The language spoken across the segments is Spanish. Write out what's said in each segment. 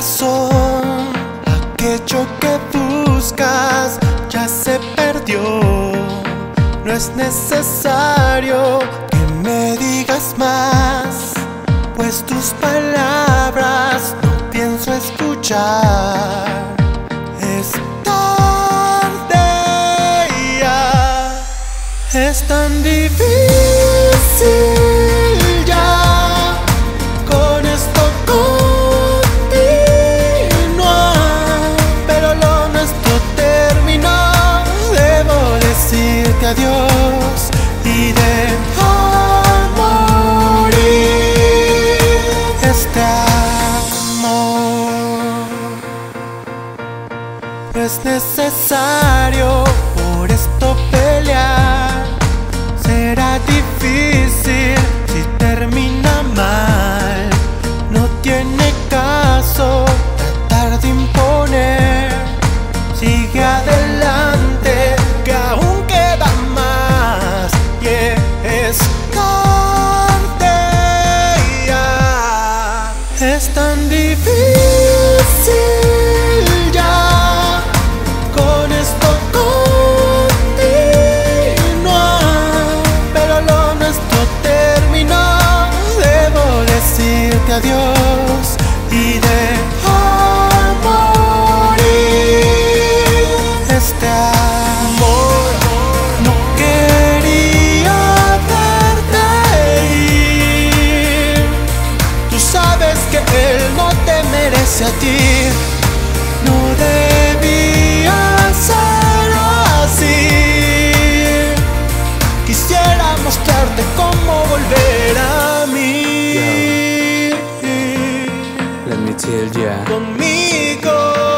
corazón, aquello que buscas ya se perdió. No es necesario que me digas más, pues tus palabras no pienso escuchar. Es tarde ya, es tan difícil ya con esto continuar, pero lo nuestro terminó. Debo decirte adiós y dejar morir este amor. No es necesario por esto pelear. Será difícil si termina mal. No tiene caso tratar de imponer. Sigue adelante, que aún queda más. Y es tarde ya. Es tan difícil ya con esto continuar, pero lo nuestro terminó. Debo decirte adiós y dejar morir este amor. No quería verte ir. Tú sabes que él no te merece a ti. No debía ser así. Quisiera mostrarte cómo volver a mí. Let me tell ya. Conmigo.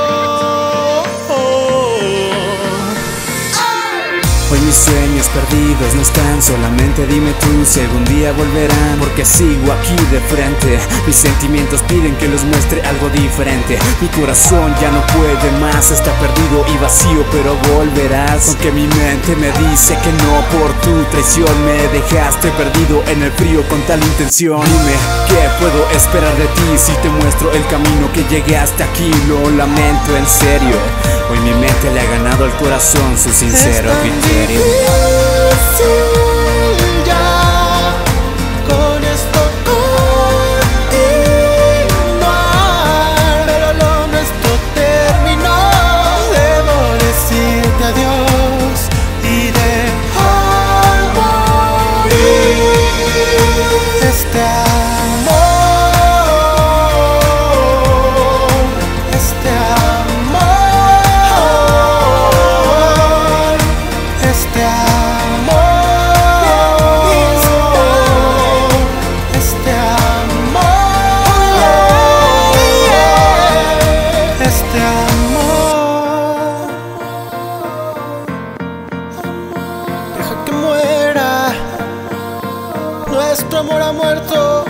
Hoy mis sueños perdidos no están, solamente dime tú si algún día volverán. Porque sigo aquí de frente, mis sentimientos piden que los muestre algo diferente. Mi corazón ya no puede más, está perdido y vacío, pero volverás. Aunque mi mente me dice que no, por tu traición me dejaste perdido en el frío con tal intención. Dime, ¿qué puedo esperar de ti si te muestro el camino que llegué hasta aquí? Lo lamento en serio, hoy mi mente le ha ganado al corazón su sincero criterio. Ya con esto continuar, pero lo nuestro terminó. Debo decirte adiós y dejar morir este amor, este amor, este amor, este amor, este amor. Deja que muera, nuestro amor ha muerto.